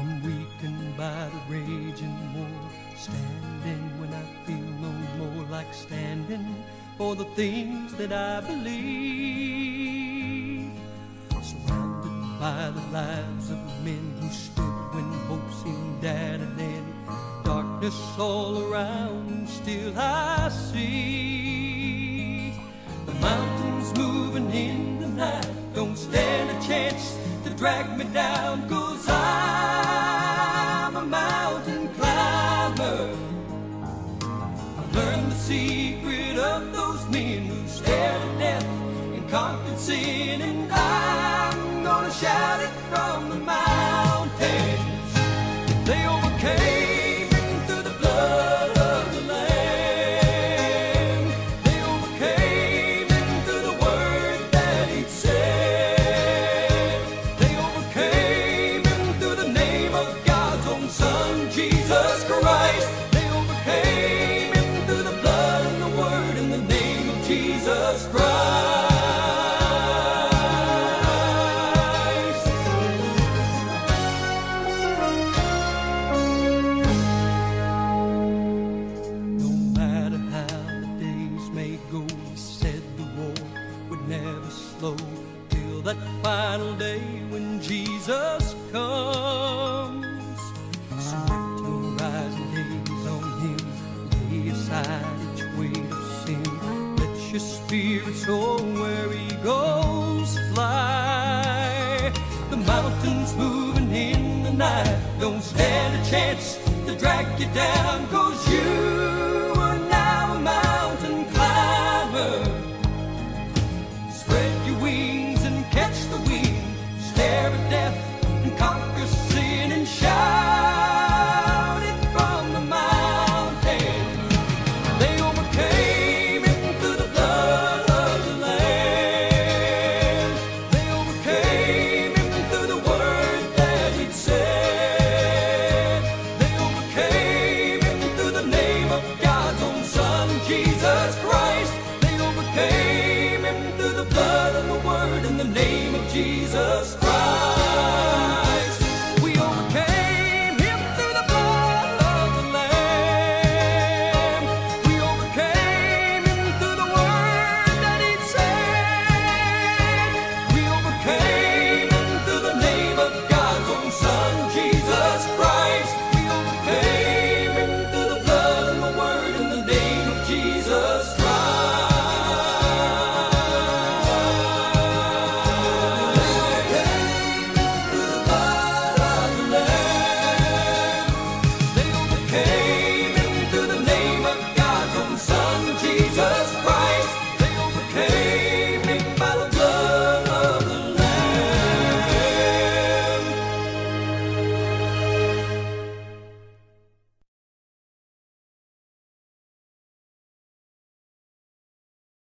I'm weakened by the raging war, standing when I feel no more like standing for the things that I believe. Surrounded by the lives of men who stood when hope seemed dead and dead. Darkness all around, still I see the mountains moving in the night. Don't stand a chance to drag me down, 'cause I'm a mountain climber. I've learned the secret of those men who stared at death and conquered sin, and I'm gonna shout it from the mountains. They overcame through the blood of the Lamb. They overcame through the word that He said. They overcame through the name of God's own Son, Jesus Christ. They overcame through the blood and the word in the name of Jesus Christ. Till that final day when Jesus comes. So lift your eyes and gaze on Him. Lay aside each weight of sin. Let your spirit soar where He goes fly. The mountains moving in the night. Don't stand a chance to drag you down, 'cause you are now a mountain climber. Spread your wings and catch the wind. Stare at death and conquer